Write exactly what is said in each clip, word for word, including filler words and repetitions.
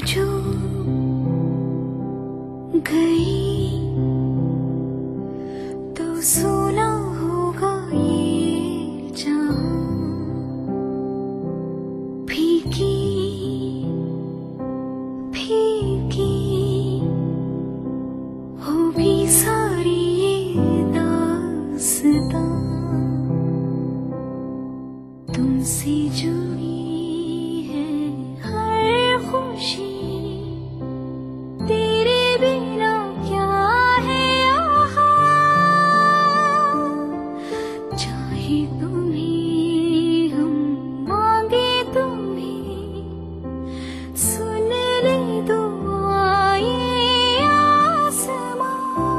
जो गई तो सोना होगा ये जहां, फीकी फीकी होगी सारी ये दास्तां, तुमसे जुड़ी है हर खुशी, तेरे बिना क्या है यहाँ, चाहे तुम्हें हम मांगे तुम्हें, सुन ले दुआएं आसमां।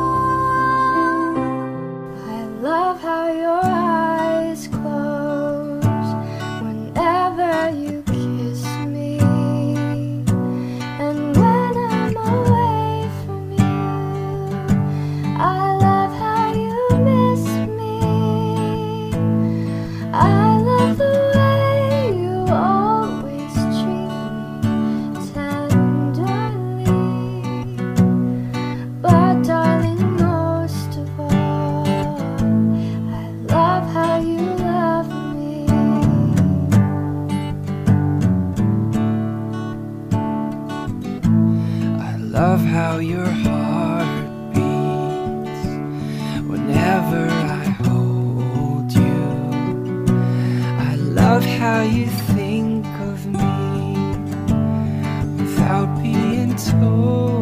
I love how your eyes close whenever you kiss me, and when I'm away from you, I love how you miss me. I love the way you always treat me tenderly, but darling, most of all, I love how you love me. I love how your heart beats whenever I hold you. I love how you think of me without being told.